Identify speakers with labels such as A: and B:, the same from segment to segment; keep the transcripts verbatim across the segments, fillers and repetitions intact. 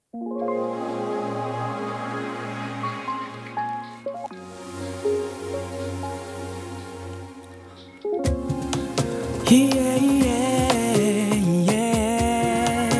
A: Yeah, yeah, yeah.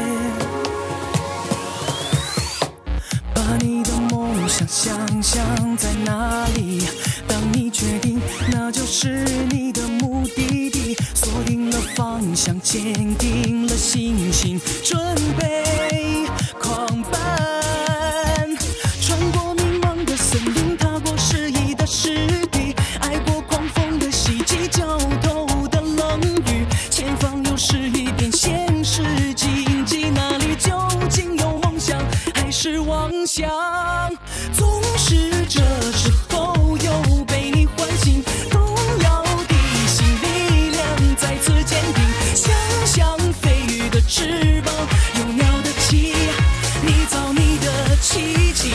A: 把你的梦想想象在哪里？当你决定，那就是你的目的地。锁定了方向，坚定了信心，准备狂奔，穿过迷茫的森林，踏过失意的湿地，爱过狂风的袭击，绞头。 前方又是一片现实荆棘，那里究竟有梦想还是妄想？总是这时候又被你唤醒，动摇的心力量再次坚定，想象飞羽的翅膀，有鸟的气，你造你的奇迹。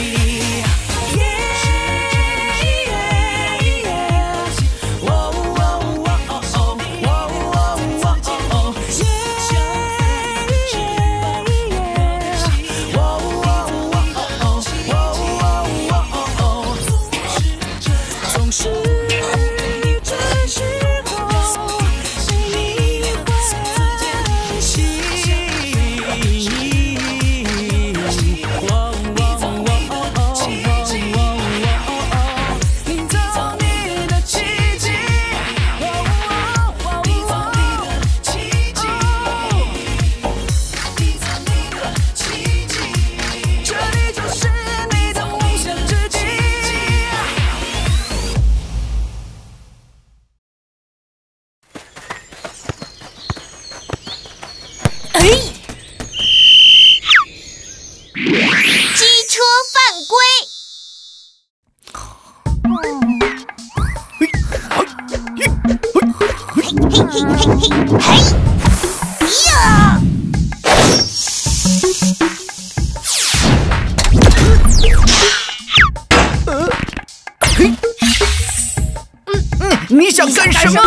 B: 你想干什么？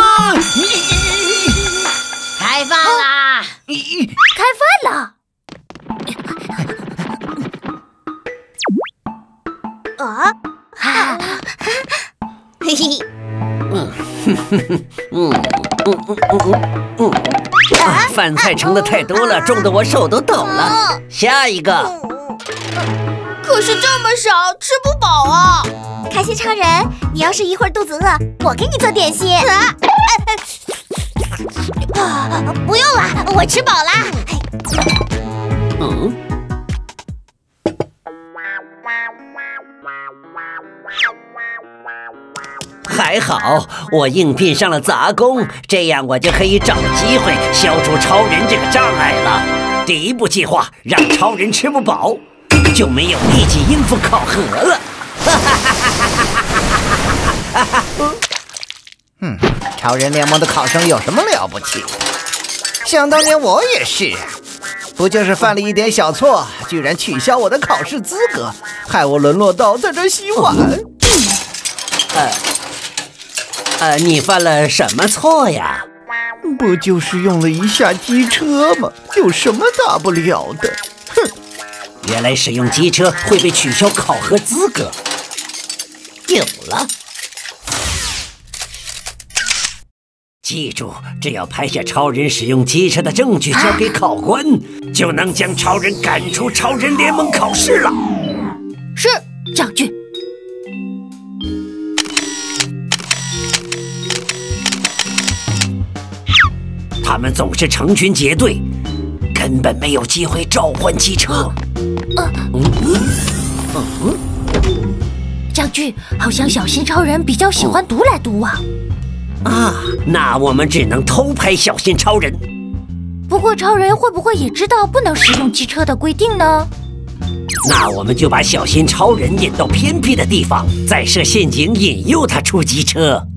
C: 开饭啦！
D: 开饭了！
C: 啊！哈！嘿嘿！
B: 嗯嗯嗯嗯嗯嗯！啊！饭菜盛的太多了，重的我手都抖了。下一个。
D: 可是这么少，吃不饱啊！
C: 开心超人，你要是一会儿肚子饿，我给你做点心。啊，啊不用了，我吃饱啦。
B: 嗯。还好，我应聘上了杂工，这样我就可以找机会消除超人这个障碍了。第一步计划，让超人吃不饱，就没有力气应付考核了。
E: 嗯，超人联盟的考生有什么了不起？想当年我也是，不就是犯了一点小错，居然取消我的考试资格，害我沦落到在这洗碗。
B: 呃，呃，你犯了什么错呀？
E: 不就是用了一下机车吗？有什么大不了的？哼！
B: 原来使用机车会被取消考核资格。 有了，记住，只要拍下超人使用机车的证据，交给考官，就能将超人赶出超人联盟考试了。
D: 是，将军。
B: 他们总是成群结队，根本没有机会召唤机车。
D: 嗯嗯。 将军，好像小新超人比较喜欢独来独往。
B: 啊，那我们只能偷拍小新超人。
D: 不过，超人会不会也知道不能使用机车的规定呢？
B: 那我们就把小新超人引到偏僻的地方，再设陷阱引诱他出机车。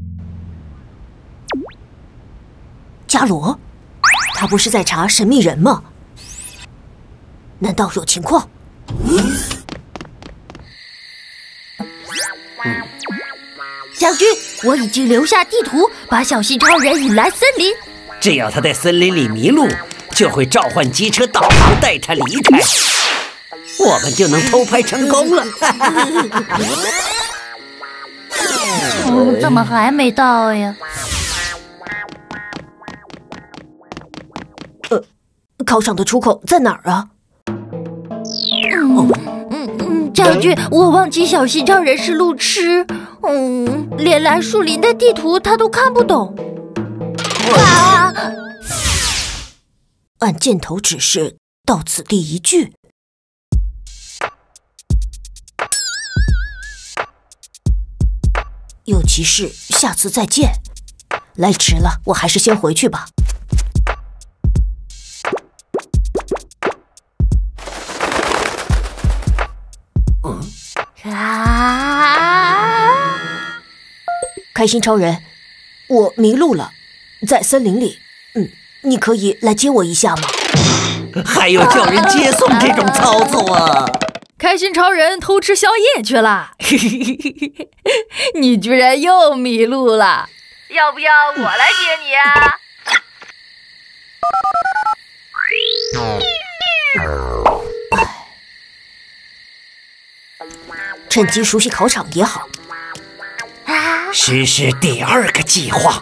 F: 伽罗，他不是在查神秘人吗？难道有情况？
D: 将军，我已经留下地图，把小新超人引来森林。
B: 只要他在森林里迷路，就会召唤机车导航带他离开。 我们就能偷拍成功了。
D: 哦，怎么还没到呀？
F: 呃，考场的出口在哪儿啊？
D: 嗯嗯嗯，将军，我忘记小新超人是路痴，嗯，连蓝树林的地图他都看不懂。啊！
F: 按箭头指示到此地一聚。有急事，下次再见。来迟了，我还是先回去吧。
D: 嗯啊！
F: 开心超人，我迷路了，在森林里。嗯，你可以来接我一下吗？
B: 还有叫人接送这种操作啊！
G: 开心超人偷吃宵夜去了，你居然又迷路了，要不要我来接你啊？
F: 趁机熟悉考场也好。
B: 实施第二个计划。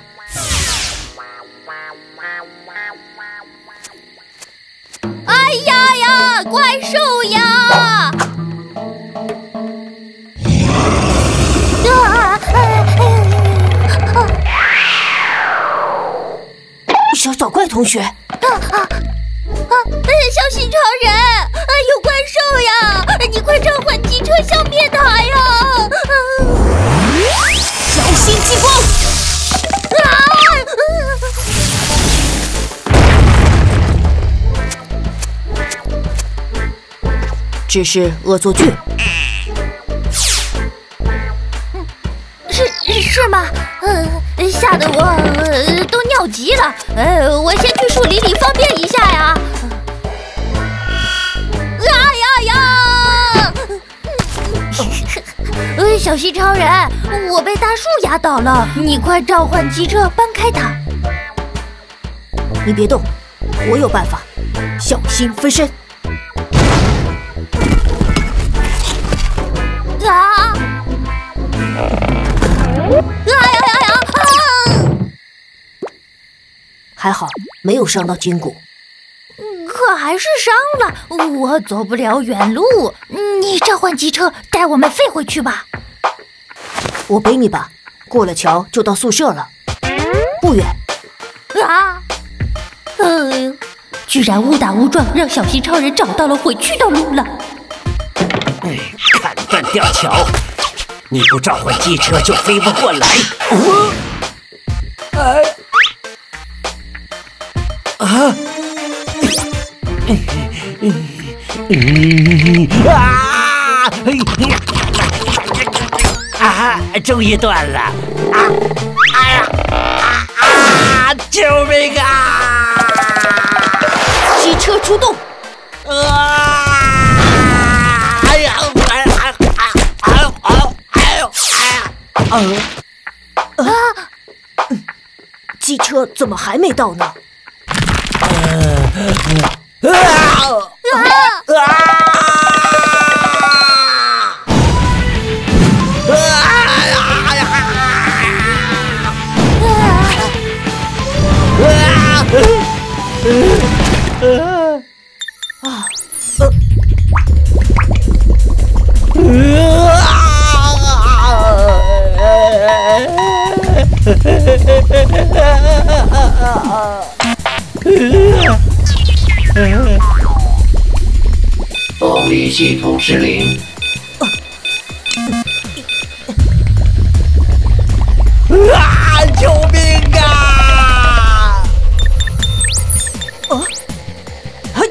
D: 哎呀呀，怪兽呀！
F: 小小怪同学，啊啊
D: 啊！小新超人，啊，有怪兽呀！你快召唤机车消灭它呀！
F: 小心激光！
D: 啊！
F: 只是恶作剧。
D: 是是吗？呃，吓得我、呃、都尿急了。呃，我先去树林里方便一下呀。啊呀呀！呃，小新超人，我被大树压倒了，你快召唤机车搬开它。
F: 你别动，我有办法。小心分身。
D: 啊！哎呀呀呀！啊！
F: 还好没有伤到筋骨，
D: 可还是伤了，我走不了远路。你召唤机车带我们飞回去吧。
F: 我背你吧，过了桥就到宿舍了，不远。
D: 啊！呃，居然误打误撞让小新超人找到了回去的路了。
B: 哎，砍断吊桥！你不召唤机车就飞不过来。哦，哎，啊，啊，啊，终于断了！啊，哎呀，啊啊！救命啊！
F: 机车出动！
B: 啊！哎呀！哎呀！哎呦！哎呦！哎呀！
F: 啊！机车怎么还没到呢？
B: 啊！啊！
H: 动力系统失灵。
B: 啊！救命啊！
F: 啊！嘿！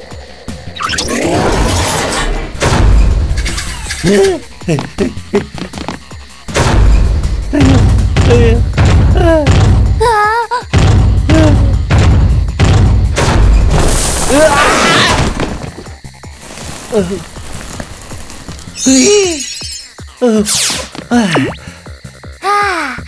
B: 嗯嘿嘿嘿。哎呀！哎呀！啊！啊！呃，嘿，呃，哎，
D: 啊！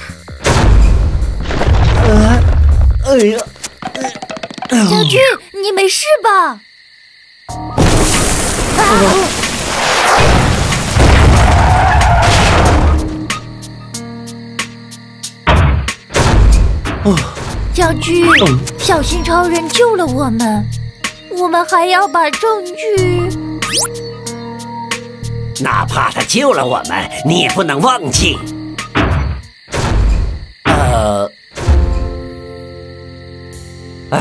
B: 呃，哎呀，
D: 小军，你没事吧？啊！ 据，小新超人救了我们，我们还要把证据。
B: 哪怕他救了我们，你也不能忘记。呃，唉，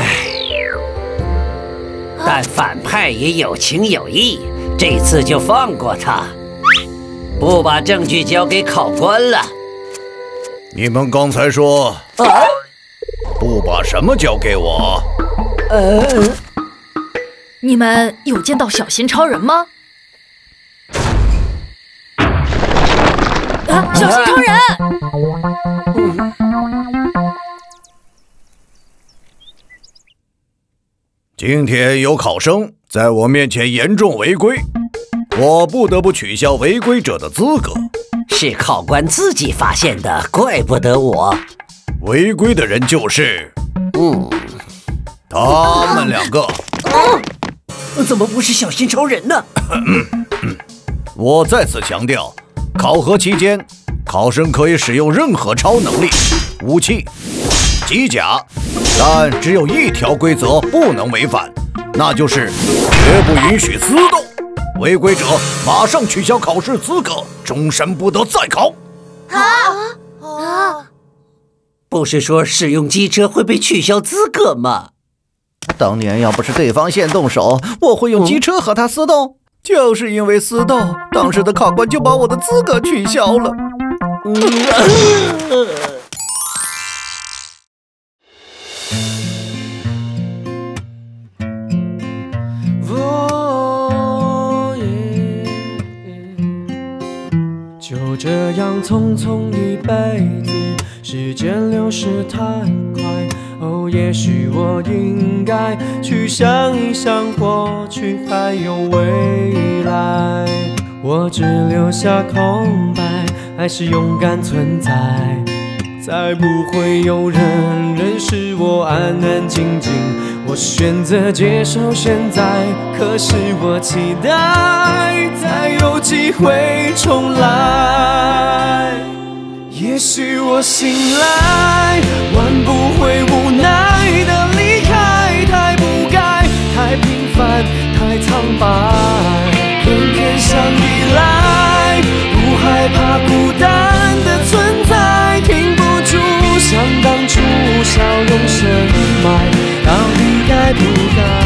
B: 但反派也有情有义，这次就放过他，不把证据交给考官了。
I: 你们刚才说，
B: 啊，
I: 不把什么交给我？
B: 呃，
G: 你们有见到小新超人吗？啊，小新超人！
B: 嗯
I: 今天有考生在我面前严重违规，我不得不取消违规者的资格。
B: 是考官自己发现的，怪不得我。
I: 违规的人就是，
B: 嗯，
I: 他们两个。
B: 哦，怎么不是小新超人呢？
I: 我再次强调，考核期间，考生可以使用任何超能力、武器、机甲，但只有一条规则不能违反，那就是绝不允许私斗。违规者马上取消考试资格，终身不得再考。
C: 啊啊！
B: 不是说使用机车会被取消资格吗？
E: 当年要不是对方先动手，我会用机车和他私斗。嗯、就是因为私斗，当时的考官就把我的资格取消了。嗯呃
A: 就这样匆匆一辈子，时间流逝太快。哦，也许我应该去想一想过去还有未来。我只留下空白，还是勇敢存在。再不会有人认识我安安静静，我选择接受现在，可是我期待再有机会重来。也许我醒来，挽不回无奈的离开，太不该，太平凡，太苍白，偏偏想依赖，不害怕孤单的存在，停不住想当初笑容深埋，到底该不该？